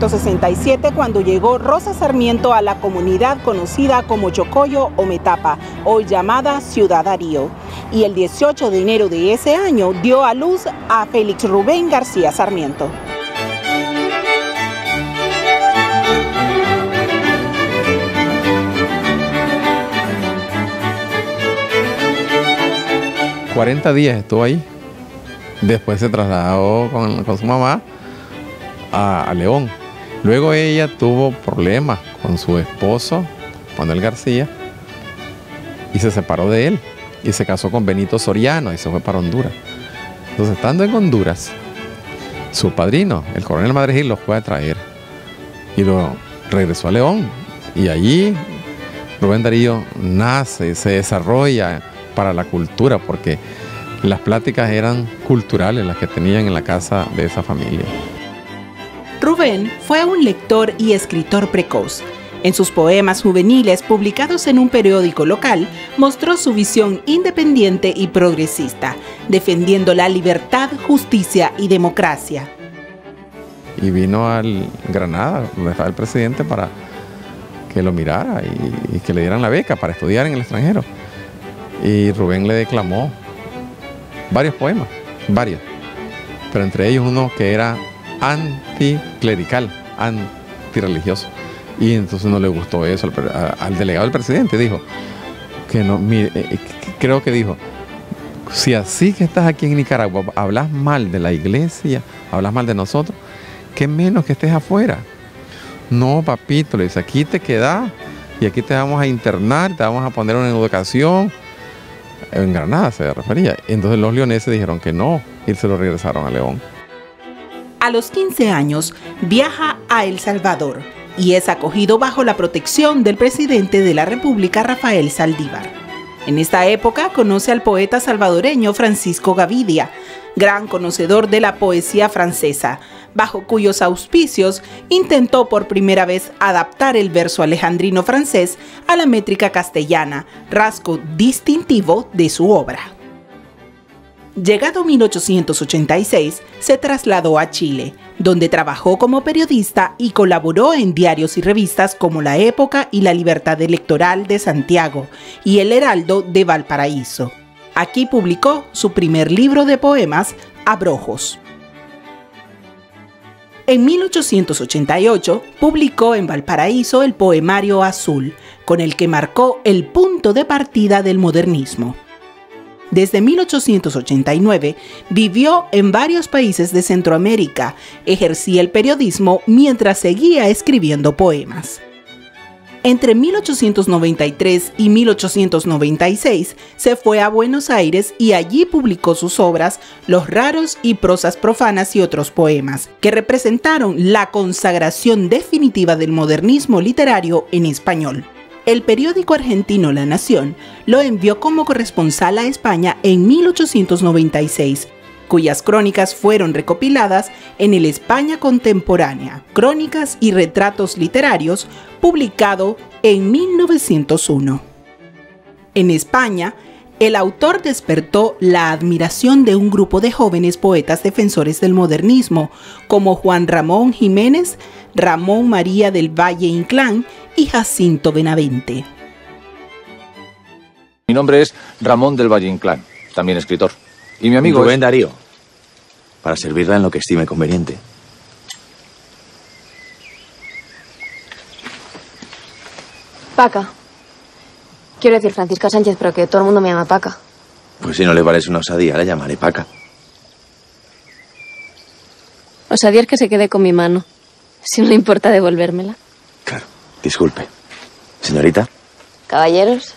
1967, cuando llegó Rosa Sarmiento a la comunidad conocida como Chocoyo o Metapa, hoy llamada Ciudad Darío. Y el 18 de enero de ese año dio a luz a Félix Rubén García Sarmiento. ...40 días estuvo ahí. Después se trasladó con su mamá a León. Luego ella tuvo problemas con su esposo, Manuel García, y se separó de él. Y se casó con Benito Soriano y se fue para Honduras. Entonces, estando en Honduras, su padrino, el coronel Madrid, lo fue a traer. Y lo regresó a León. Y allí Rubén Darío nace, se desarrolla para la cultura, porque las pláticas eran culturales las que tenían en la casa de esa familia. Rubén fue un lector y escritor precoz. En sus poemas juveniles publicados en un periódico local, mostró su visión independiente y progresista, defendiendo la libertad, justicia y democracia. Y vino al Granada, donde estaba el presidente, para que lo mirara y que le dieran la beca para estudiar en el extranjero. Y Rubén le declamó varios poemas, pero entre ellos uno que era anticlerical, antirreligioso. Y entonces no le gustó eso al delegado del presidente. Dijo que no, mire, creo que dijo: si así que estás aquí en Nicaragua, hablas mal de la iglesia, hablas mal de nosotros, qué menos que estés afuera. No, papito, le dice, aquí te quedas y aquí te vamos a internar, te vamos a poner una educación. En Granada se refería. Entonces los leoneses dijeron que no y se lo regresaron a León. A los 15 años viaja a El Salvador y es acogido bajo la protección del presidente de la República, Rafael Saldívar. En esta época conoce al poeta salvadoreño Francisco Gavidia, gran conocedor de la poesía francesa, bajo cuyos auspicios intentó por primera vez adaptar el verso alejandrino francés a la métrica castellana, rasgo distintivo de su obra. Llegado 1886, se trasladó a Chile, donde trabajó como periodista y colaboró en diarios y revistas como La Época y La Libertad Electoral de Santiago y El Heraldo de Valparaíso. Aquí publicó su primer libro de poemas, Abrojos. En 1888 publicó en Valparaíso el poemario Azul, con el que marcó el punto de partida del modernismo. Desde 1889 vivió en varios países de Centroamérica, ejercía el periodismo mientras seguía escribiendo poemas. Entre 1893 y 1896 se fue a Buenos Aires y allí publicó sus obras Los Raros y Prosas Profanas y otros poemas, que representaron la consagración definitiva del modernismo literario en español. El periódico argentino La Nación lo envió como corresponsal a España en 1896, cuyas crónicas fueron recopiladas en el España Contemporánea, Crónicas y Retratos Literarios, publicado en 1901. En España, el autor despertó la admiración de un grupo de jóvenes poetas defensores del modernismo, como Juan Ramón Jiménez, Ramón María del Valle Inclán y Jacinto Benavente. Mi nombre es Ramón del Valle Inclán, también escritor. Y mi amigo Rubén Darío, para servirla en lo que estime conveniente. Paca. Quiero decir Francisca Sánchez, pero que todo el mundo me llama Paca. Pues si no le parece una osadía, la llamaré Paca. Osadía es que se quede con mi mano, si no le importa devolvérmela. Claro, disculpe. Señorita. Caballeros.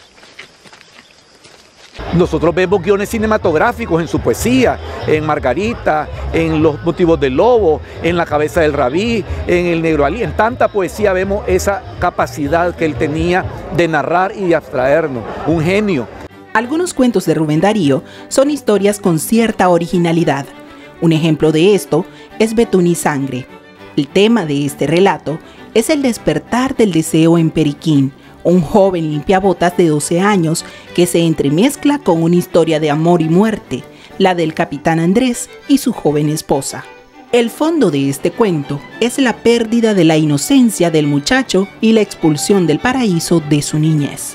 Nosotros vemos guiones cinematográficos en su poesía, en Margarita, en Los motivos del lobo, en La cabeza del rabí, en El negro Alí. En tanta poesía vemos esa capacidad que él tenía de narrar y de abstraernos. Un genio. Algunos cuentos de Rubén Darío son historias con cierta originalidad. Un ejemplo de esto es Betún y Sangre. El tema de este relato es el despertar del deseo en Periquín, un joven limpiabotas de 12 años que se entremezcla con una historia de amor y muerte, la del capitán Andrés y su joven esposa. El fondo de este cuento es la pérdida de la inocencia del muchacho y la expulsión del paraíso de su niñez.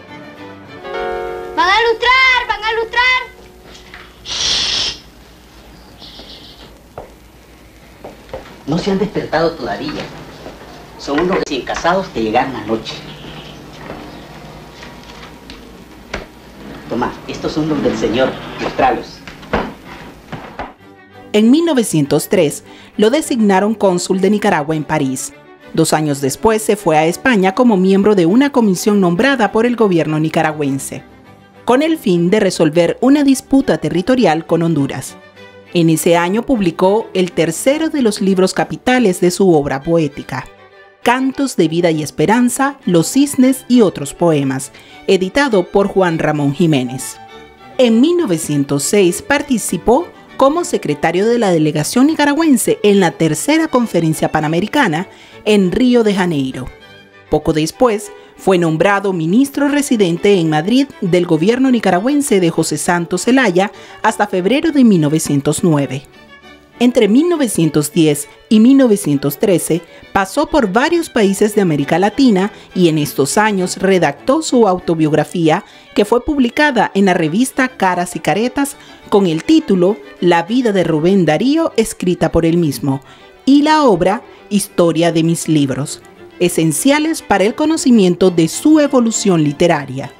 ¡Van a lustrar! ¡Van a lustrar! No se han despertado todavía. Son unos recién casados que llegaron anoche. Toma, estos son los del señor. Lustralos. En 1903 lo designaron cónsul de Nicaragua en París. 2 años después se fue a España como miembro de una comisión nombrada por el gobierno nicaragüense, con el fin de resolver una disputa territorial con Honduras. En ese año publicó el tercero de los libros capitales de su obra poética, Cantos de Vida y Esperanza, Los Cisnes y otros poemas, editado por Juan Ramón Jiménez. En 1906 participó como secretario de la delegación nicaragüense en la tercera conferencia panamericana en Río de Janeiro. Poco después, fue nombrado ministro residente en Madrid del gobierno nicaragüense de José Santos Zelaya hasta febrero de 1909. Entre 1910 y 1913 pasó por varios países de América Latina y en estos años redactó su autobiografía que fue publicada en la revista Caras y Caretas con el título La vida de Rubén Darío, escrita por él mismo, y la obra Historia de mis libros, esenciales para el conocimiento de su evolución literaria.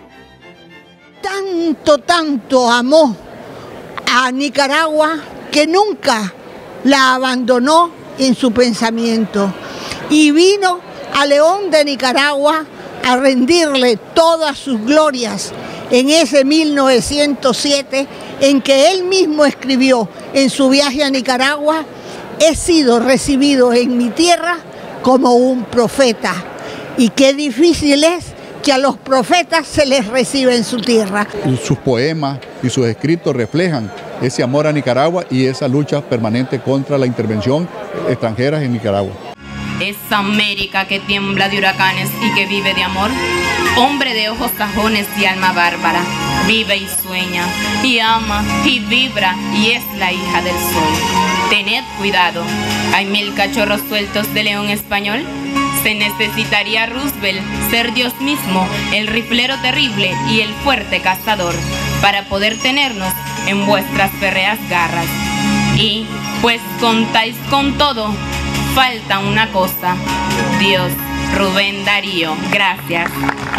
Tanto amó a Nicaragua que nunca la abandonó en su pensamiento y vino a León de Nicaragua a rendirle todas sus glorias en ese 1907 en que él mismo escribió en su viaje a Nicaragua: he sido recibido en mi tierra como un profeta, y qué difícil es que a los profetas se les reciba en su tierra. Sus poemas y sus escritos reflejan ese amor a Nicaragua y esa lucha permanente contra la intervención extranjera en Nicaragua. Esa América que tiembla de huracanes y que vive de amor, hombre de ojos sajones y alma bárbara, vive y sueña, y ama, y vibra, y es la hija del sol. Tened cuidado, hay 1000 cachorros sueltos de león español. Se necesitaría Roosevelt ser Dios mismo, el riflero terrible y el fuerte cazador, para poder tenernos en vuestras férreas garras. Y, pues contáis con todo, falta una cosa. Dios, Rubén Darío, gracias.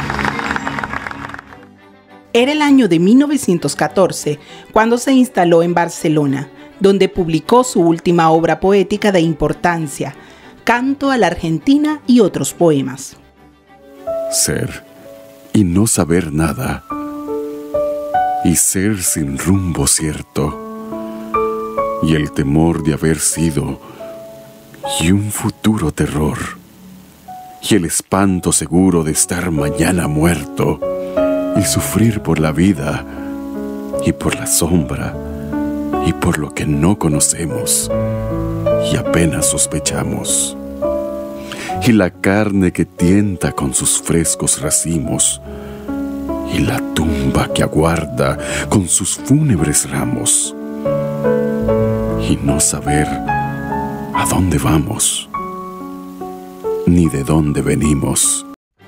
Era el año de 1914 cuando se instaló en Barcelona, donde publicó su última obra poética de importancia, Canto a la Argentina y otros poemas. Ser y no saber nada, y ser sin rumbo cierto, y el temor de haber sido, y un futuro terror, y el espanto seguro de estar mañana muerto, y sufrir por la vida, y por la sombra, y por lo que no conocemos, y apenas sospechamos, y la carne que tienta con sus frescos racimos, y la tumba que aguarda con sus fúnebres ramos, y no saber a dónde vamos, ni de dónde venimos.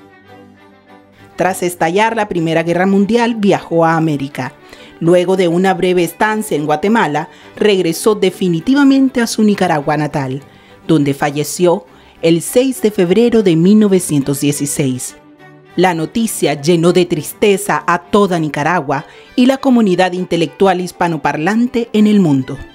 Tras estallar la Primera Guerra Mundial, viajó a América. Luego de una breve estancia en Guatemala, regresó definitivamente a su Nicaragua natal, donde falleció el 6 de febrero de 1916. La noticia llenó de tristeza a toda Nicaragua y la comunidad intelectual hispanoparlante en el mundo.